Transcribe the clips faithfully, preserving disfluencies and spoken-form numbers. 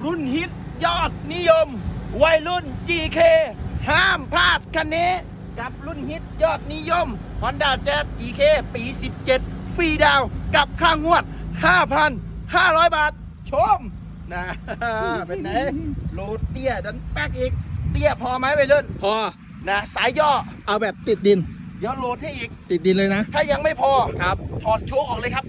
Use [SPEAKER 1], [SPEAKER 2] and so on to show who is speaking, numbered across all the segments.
[SPEAKER 1] รุ่นฮิตยอดนิยมวัยรุ่น จี เค ห้ามพลาดคันนี้กับรุ่นฮิตยอดนิยม Honda Jazz จี เค ปีสิบเจ็ดฟรีดาวกับค่างวด ห้าพันห้าร้อย บาทชมนะเป็นไงโหลดเตี้ยดันแป๊กอีกเตี้ยพอไหมไปเล่น
[SPEAKER 2] พอ
[SPEAKER 1] นะสายย่อ
[SPEAKER 2] เอาแบบติดดิน
[SPEAKER 1] เดี๋ยวโหลดให้อีก
[SPEAKER 2] ติดดินเลยนะ
[SPEAKER 1] ถ้ายังไม่พอ
[SPEAKER 2] ครับ
[SPEAKER 1] ถอดโชคออกเลยครับ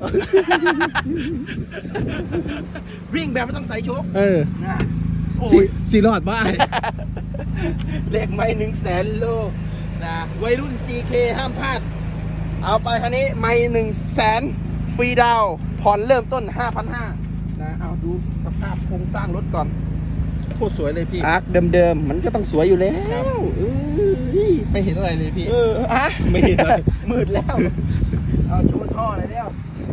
[SPEAKER 1] วิ่งแบบไม่ต้องใส่โชค
[SPEAKER 2] เออ
[SPEAKER 1] นะ
[SPEAKER 2] สีสีรอดบ้า
[SPEAKER 1] เลขไม่หนึ่งแสนโลนะวัยรุ่น จี เค ห้ามพลาดเอาไปคันนี้ไม่หนึ่งแสนฟรีดาวผ่อนเริ่มต้น ห้าพันห้าร้อย นะเอาดูสภาพโครงสร้างรถก่อน
[SPEAKER 2] โคตรสวยเลยพี่
[SPEAKER 1] อาร์คเดิมๆมันก็ต้องสวยอยู่แล้วเออ
[SPEAKER 2] ไม่เห็นอะไรเลยพี่
[SPEAKER 1] เอออะ
[SPEAKER 2] ไม่เห็นอะไร
[SPEAKER 1] มืดแล้วเอาโชว์ท่อเลยแล้ว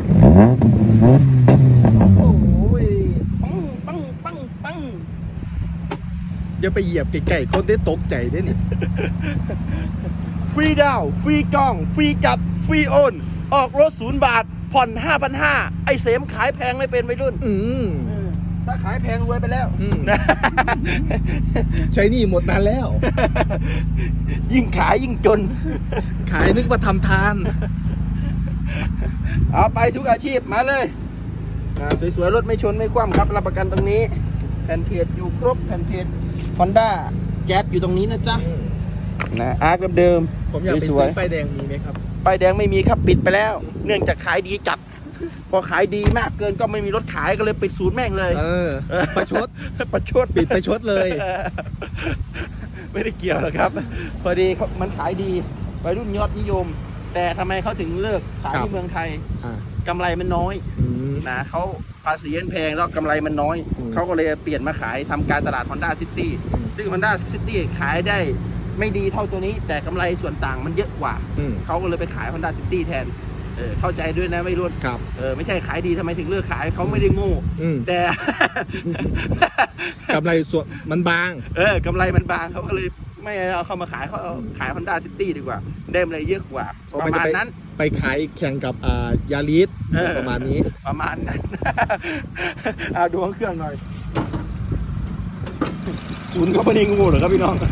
[SPEAKER 1] โอ้ยปังปังปังปัง
[SPEAKER 2] อย่าไปเหยียบไก่ๆเขาได้ตกใจได้เนี่ย
[SPEAKER 1] ฟรีดาวฟรีกล้องฟรีกัดฟรีโอนออกรถศูนย์บาทผ่อนห้าพันห้าไอเสมขายแพงไม่เป็นวัยรุ่น
[SPEAKER 2] อืม
[SPEAKER 1] ถ้าขายแพงรวยไปแล้ว
[SPEAKER 2] ใช้หนี้หมดนานแล้ว
[SPEAKER 1] ยิ่งขายยิ่งจน
[SPEAKER 2] ขายนึกว่าทำทาน
[SPEAKER 1] เอาไปทุกอาชีพมาเลยสวยๆรถไม่ชนไม่คว่ำครับรับประกันตรงนี้แผ่นเพจอยู่ครบแผ่นเพจ Honda Jazz อยู่ตรงนี้นะจ๊ะนะอาร์คเดิม
[SPEAKER 2] ๆผมอยากไปซื้อป้ายแดงมีไหมครับ
[SPEAKER 1] ป้ายแดงไม่มีครับปิดไปแล้วเนื่องจากขายดีจัดพอขายดีมากเกินก็ไม่มีรถขายก็เลยปิดศูนย์แม่งเลย
[SPEAKER 2] เออประชด
[SPEAKER 1] ประชด
[SPEAKER 2] ปิดประชดเลย
[SPEAKER 1] ไม่ได้เกี่ยวหรอกครับพอดีมันขายดีวัยรุ่นยอดนิยมแต่ทำไมเขาถึงเลิกขายที่เมืองไทยกำไรมันน้อยนะเขาภาษีแพงแล้วกำไรมันน้อยเขาก็เลยเปลี่ยนมาขายทำการตลาด Honda City ซึ่ง Honda City ขายได้ไม่ดีเท่าตัวนี้แต่กำไรส่วนต่างมันเยอะกว่าเขาก็เลยไปขาย Honda City แทนเออเข้าใจด้วยนะไม่รู้
[SPEAKER 2] ครับ
[SPEAKER 1] เออไม่ใช่ขายดีทำไมถึงเลิกขายเขาไม่ได้โง่แต่
[SPEAKER 2] กำไรส่วนมันบาง
[SPEAKER 1] เออกำไรมันบางเขาก็เลยไม่เอาเข้ามาขายเขาเอาขาย Honda City ดีกว่าได้กำไรเยอะกว่าประมาณนั้น
[SPEAKER 2] ไปขายแข่งกับอ่ายาริสประมาณนี้
[SPEAKER 1] ประมาณนั้นเอาดูเครื่องหน่อยศูนย์เขาไม่ได้งูหรอครับพี่น้อง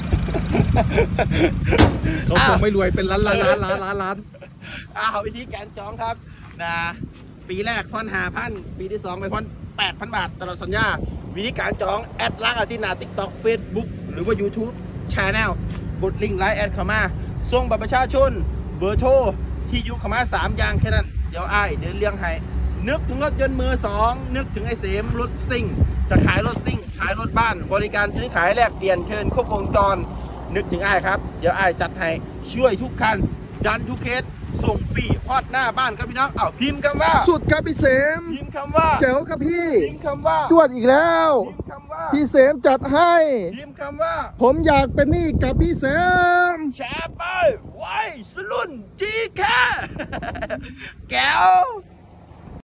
[SPEAKER 2] เขาคงไม่รวยเป็นล้านล้านล้านล้านล้านล้าน
[SPEAKER 1] อ้าววิธีการจองครับนะปีแรกผ่อนห้าพันปีที่สองไปผ่อนแปดพันบาทตลอดสัญญาวิธีการจองแอดล้างอาทิตย์หน้า ติ๊กต็อก เฟซบุ๊ก หรือว่า ยูทูบ Channel กดลิงก์ไลน์แอดเข้ามาส่งบัตรประชาชนเบอร์โทรที่อยู่เข้ามาสามอย่างแค่นั้นเดี๋ยวไอ้เดี๋ยวเลี้ยงให้นึกถึงรถยนต์มือสองนึกถึงไอ้เสมรถซิ่งจะขายรถซิ่งขายรถบ้านบริการซื้อขายแลกเปลี่ยนเชิญครบวงจรนึกถึงไอ้ครับเดี๋ยวไอ้จัดให้ช่วยทุกคันดันทุกเคสส่งฟรีฮอดหน้าบ้านครับพี่น้องเอาพิมพ์คำว่า
[SPEAKER 2] สุดครับพี่เสม
[SPEAKER 1] พิมพ์คำว่า
[SPEAKER 2] เจ๋วครับพี่
[SPEAKER 1] พิมพ์คำว่า
[SPEAKER 2] จวดอีกแล้ว
[SPEAKER 1] พิมพ์คำว่า
[SPEAKER 2] พี่เสมจัดให้
[SPEAKER 1] พิมพ์คำว่า
[SPEAKER 2] ผมอยากเป็นหนี้กับพี่เสม
[SPEAKER 1] แชร์ไปไว้สลุนจีแค่แก้ว